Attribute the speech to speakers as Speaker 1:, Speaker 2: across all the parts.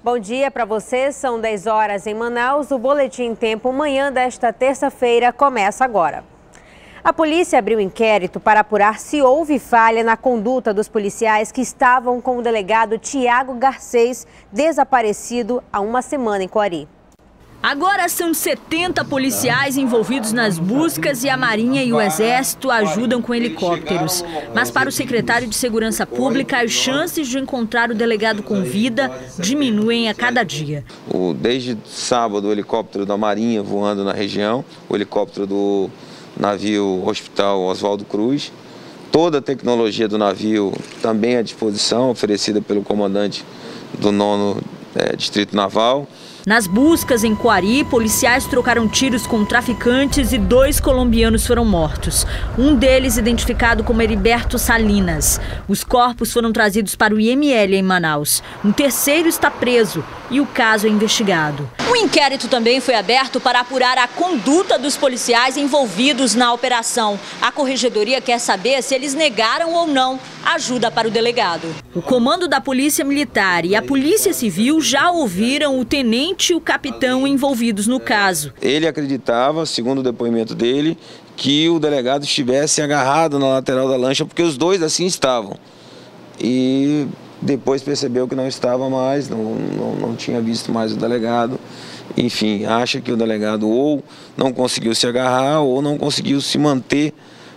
Speaker 1: Bom dia para você, são 10 horas em Manaus. O Boletim Tempo Manhã desta terça-feira começa agora. A polícia abriu inquérito para apurar se houve falha na conduta dos policiais que estavam com o delegado Tiago Garcês, desaparecido há uma semana em Coari.
Speaker 2: Agora são 70 policiais envolvidos nas buscas e a Marinha e o Exército ajudam com helicópteros. Mas para o secretário de Segurança Pública, as chances de encontrar o delegado com vida diminuem a cada dia.
Speaker 3: Desde sábado, o helicóptero da Marinha voando na região, o helicóptero do navio Hospital Oswaldo Cruz, toda a tecnologia do navio também à disposição, oferecida pelo comandante do 9º Distrito Naval.
Speaker 2: Nas buscas em Coari, policiais trocaram tiros com traficantes e 2 colombianos foram mortos. Um deles identificado como Heriberto Salinas. Os corpos foram trazidos para o IML em Manaus. Um terceiro está preso e o caso é investigado. Um inquérito também foi aberto para apurar a conduta dos policiais envolvidos na operação. A Corregedoria quer saber se eles negaram ou não ajuda para o delegado. O comando da Polícia Militar e a Polícia Civil já ouviram o tenente e o capitão envolvidos no caso.
Speaker 3: Ele acreditava, segundo o depoimento dele, que o delegado estivesse agarrado na lateral da lancha, porque os dois assim estavam. E depois percebeu que não estava mais, não tinha visto mais o delegado. Enfim, acha que o delegado ou não conseguiu se agarrar ou não conseguiu se manter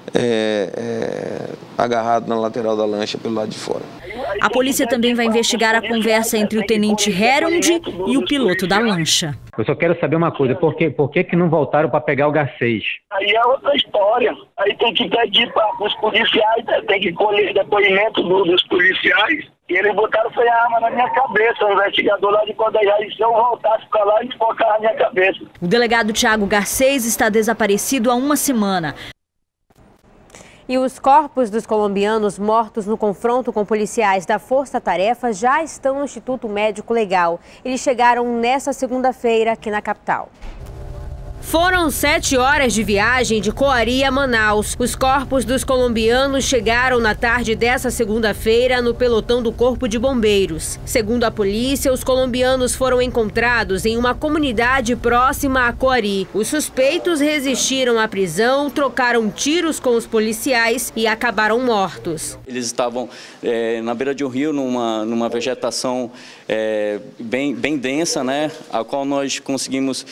Speaker 3: agarrado na lateral da lancha pelo lado de fora.
Speaker 2: A polícia também vai investigar a conversa entre o tenente Herond e o piloto da lancha.
Speaker 4: Eu só quero saber uma coisa, por que não voltaram para pegar o Garcês?
Speaker 5: Aí é outra história. Aí tem que pedir para os policiais, tem que colher depoimento dos policiais. E eles botaram a arma na minha cabeça, o investigador lá de Codaiá, e se eu voltasse para lá, eles focaram na minha cabeça.
Speaker 2: O delegado Tiago Garcês está desaparecido há uma semana.
Speaker 1: E os corpos dos colombianos mortos no confronto com policiais da Força Tarefa já estão no Instituto Médico Legal. Eles chegaram nesta segunda-feira aqui na capital. Foram 7 horas de viagem de Coari a Manaus. Os corpos dos colombianos chegaram na tarde dessa segunda-feira no pelotão do Corpo de Bombeiros. Segundo a polícia, os colombianos foram encontrados em uma comunidade próxima a Coari. Os suspeitos resistiram à prisão, trocaram tiros com os policiais e acabaram mortos.
Speaker 6: Eles estavam na beira de um rio, numa vegetação bem densa, né, a qual nós conseguimos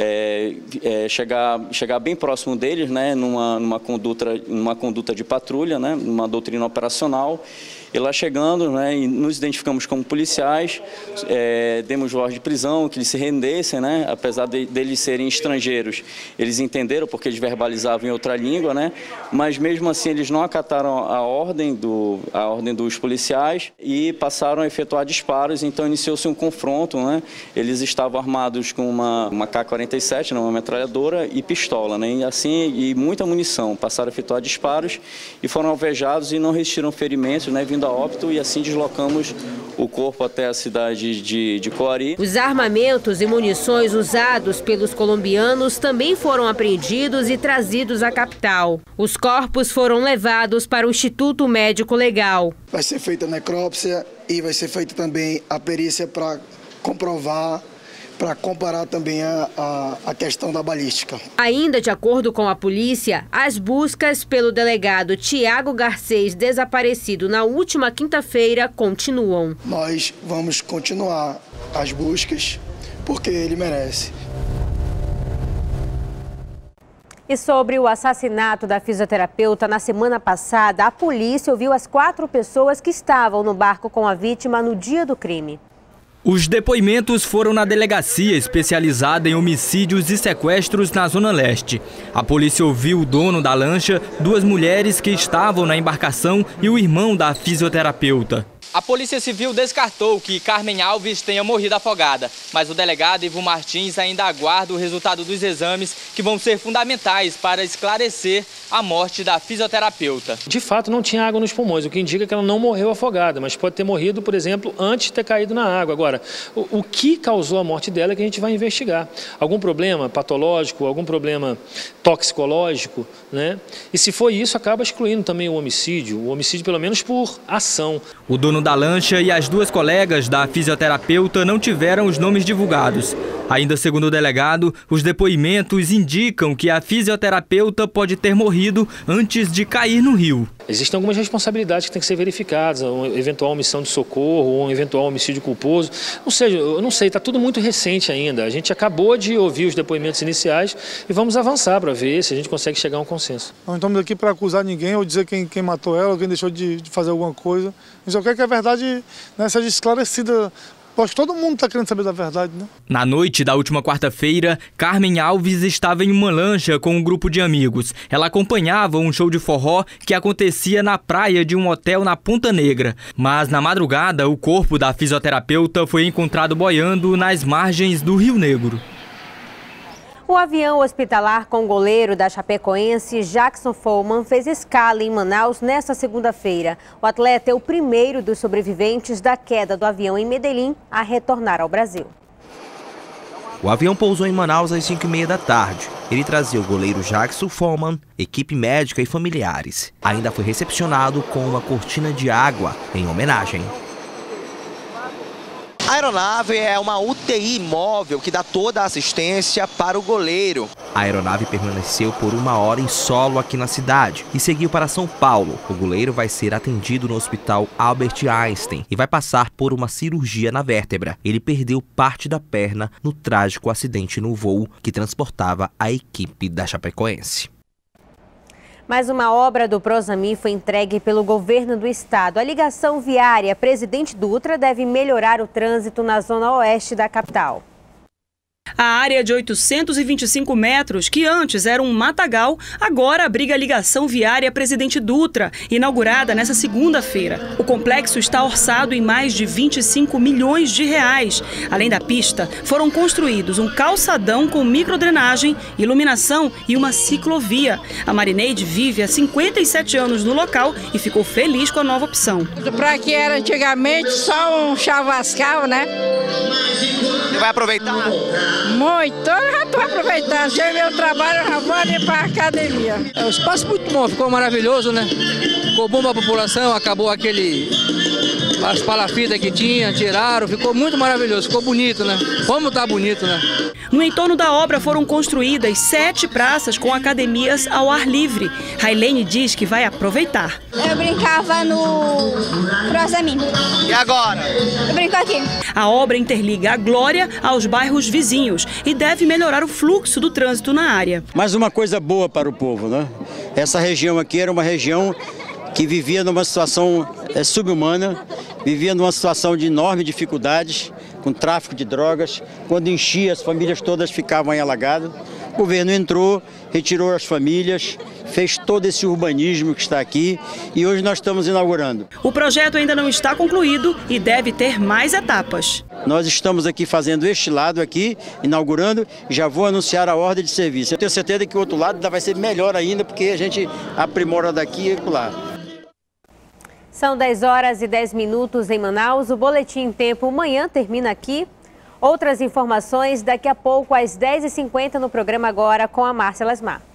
Speaker 6: chegar bem próximo deles, né, numa conduta de patrulha, né, numa doutrina operacional. E lá chegando, né, e nos identificamos como policiais, demos voz de prisão, que eles se rendessem, né, apesar deles serem estrangeiros. Eles entenderam porque eles verbalizavam em outra língua, né, mas mesmo assim eles não acataram a ordem dos policiais e passaram a efetuar disparos. Então iniciou-se um confronto, né, eles estavam armados com uma K-47, né, uma metralhadora e pistola, né, e muita munição. Passaram a efetuar disparos e foram alvejados e não resistiram ferimentos, né, vindo a óbito, e assim deslocamos o corpo até a cidade de Coari.
Speaker 1: Os armamentos e munições usados pelos colombianos também foram apreendidos e trazidos à capital. Os corpos foram levados para o Instituto Médico Legal.
Speaker 7: Vai ser feita a necrópsia e vai ser feita também a perícia para comprovar, para comparar também a questão da balística.
Speaker 1: Ainda de acordo com a polícia, as buscas pelo delegado Tiago Garcês, desaparecido na última quinta-feira, continuam.
Speaker 7: Nós vamos continuar as buscas porque ele merece.
Speaker 1: E sobre o assassinato da fisioterapeuta, na semana passada, a polícia ouviu as 4 pessoas que estavam no barco com a vítima no dia do crime.
Speaker 8: Os depoimentos foram na delegacia especializada em homicídios e sequestros na Zona Leste. A polícia ouviu o dono da lancha, 2 mulheres que estavam na embarcação e o irmão da fisioterapeuta.
Speaker 9: A Polícia Civil descartou que Carmen Alves tenha morrido afogada, mas o delegado Ivo Martins ainda aguarda o resultado dos exames que vão ser fundamentais para esclarecer a morte da fisioterapeuta.
Speaker 10: De fato, não tinha água nos pulmões, o que indica que ela não morreu afogada, mas pode ter morrido, por exemplo, antes de ter caído na água. Agora, o que causou a morte dela é que a gente vai investigar. Algum problema patológico, algum problema toxicológico, né? E se for isso, acaba excluindo também o homicídio pelo menos por ação.
Speaker 8: O dono da lancha e as 2 colegas da fisioterapeuta não tiveram os nomes divulgados. Ainda segundo o delegado, os depoimentos indicam que a fisioterapeuta pode ter morrido antes de cair no rio.
Speaker 10: Existem algumas responsabilidades que têm que ser verificadas, uma eventual omissão de socorro, ou um eventual homicídio culposo. Eu não sei, está tudo muito recente ainda. A gente acabou de ouvir os depoimentos iniciais e vamos avançar para ver se a gente consegue chegar a um consenso.
Speaker 11: Não estamos aqui para acusar ninguém ou dizer quem matou ela ou quem deixou de fazer alguma coisa. A gente só quer que a verdade, né, seja esclarecida. Acho que todo mundo está querendo saber da verdade, né?
Speaker 8: Na noite da última quarta-feira, Carmen Alves estava em uma lancha com um grupo de amigos. Ela acompanhava um show de forró que acontecia na praia de um hotel na Ponta Negra. Mas na madrugada, o corpo da fisioterapeuta foi encontrado boiando nas margens do Rio Negro.
Speaker 1: O avião hospitalar com o goleiro da Chapecoense, Jackson Follmann, fez escala em Manaus nesta segunda-feira. O atleta é o primeiro dos sobreviventes da queda do avião em Medellín a retornar ao Brasil.
Speaker 12: O avião pousou em Manaus às 5h30 da tarde. Ele trazia o goleiro Jackson Follmann, equipe médica e familiares. Ainda foi recepcionado com uma cortina de água em homenagem.
Speaker 13: A aeronave é uma UTI móvel que dá toda a assistência para o goleiro.
Speaker 12: A aeronave permaneceu por 1 hora em solo aqui na cidade e seguiu para São Paulo. O goleiro vai ser atendido no Hospital Albert Einstein e vai passar por uma cirurgia na vértebra. Ele perdeu parte da perna no trágico acidente no voo que transportava a equipe da Chapecoense.
Speaker 1: Mais uma obra do Prosami foi entregue pelo governo do estado. A ligação viária Presidente Dutra deve melhorar o trânsito na zona oeste da capital.
Speaker 14: A área de 825 metros, que antes era um matagal, agora abriga a ligação viária Presidente Dutra, inaugurada nesta segunda-feira. O complexo está orçado em mais de 25 milhões de reais. Além da pista, foram construídos um calçadão com microdrenagem, iluminação e uma ciclovia. A Marineide vive há 57 anos no local e ficou feliz com a nova opção.
Speaker 15: Para que era antigamente só um chavascal, né?
Speaker 13: Você vai aproveitar?
Speaker 15: Muito, eu já estou aproveitando. Chega meu trabalho, eu já vou ali para a academia.
Speaker 16: É um espaço muito bom, ficou maravilhoso, né? Ficou bom para a população, acabou as palafitas que tinha, tiraram, ficou muito maravilhoso, ficou bonito, né? Como tá bonito, né?
Speaker 14: No entorno da obra foram construídas 7 praças com academias ao ar livre. Railene diz que vai aproveitar.
Speaker 17: Eu brincava no Prosami.
Speaker 13: E agora?
Speaker 17: Eu brinco aqui.
Speaker 14: A obra interliga a Glória aos bairros vizinhos e deve melhorar o fluxo do trânsito na área.
Speaker 18: Mais uma coisa boa para o povo, né? Essa região aqui era uma região que vivia numa situação subhumana, vivia numa situação de enorme dificuldades, com tráfico de drogas. Quando enchia, as famílias todas ficavam alagadas. O governo entrou, retirou as famílias, fez todo esse urbanismo que está aqui e hoje nós estamos inaugurando.
Speaker 14: O projeto ainda não está concluído e deve ter mais etapas.
Speaker 18: Nós estamos aqui fazendo este lado aqui, inaugurando, e já vou anunciar a ordem de serviço. Eu tenho certeza que o outro lado vai ser melhor ainda, porque a gente aprimora daqui e lá.
Speaker 1: São 10h10 em Manaus. O Boletim Tempo Manhã termina aqui. Outras informações daqui a pouco às 10h50 no programa Agora com a Márcia Lasmar.